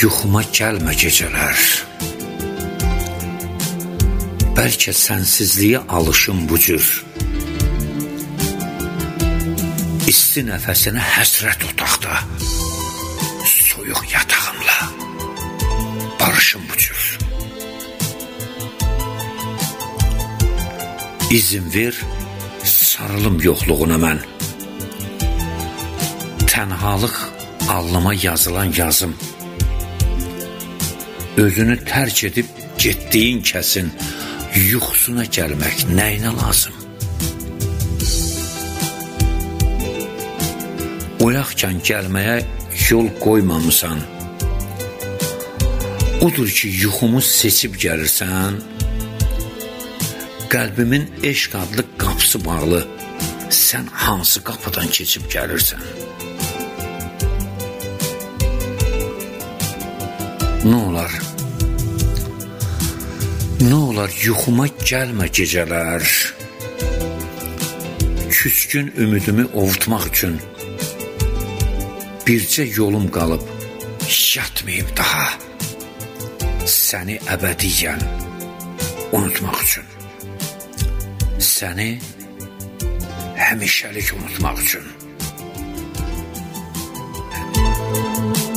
yuxuma gəlmə gecələr. Bəlkə sənsizliyə alışım bu cür. İsti nəfəsinə həsrət otaqda, soyuq yatağımla barışım bu cür. İzin ver, sarılım yoxluğuna mən. Tənhalıq alnıma yazılan yazım. Özünü tərk edib getdiyin kəsin yuxusuna gəlmək nəyinə lazım? Oyaqkən gəlməyə yol qoymamısan. Odur ki, yuxumu seçib gəlirsən. Qəlbimin eşq adlı qapısı bağlı. Sən hansı qapıdan keçib gəlirsən? Nə olar yuxuma gəlmə gecələr. Küskün ümidimi ovutmaq üçün bircə yolum qalıb, yatmayıb daha. Səni əbədiyyən unutmaq üçün. Səni həmişəlik unutmaq üçün.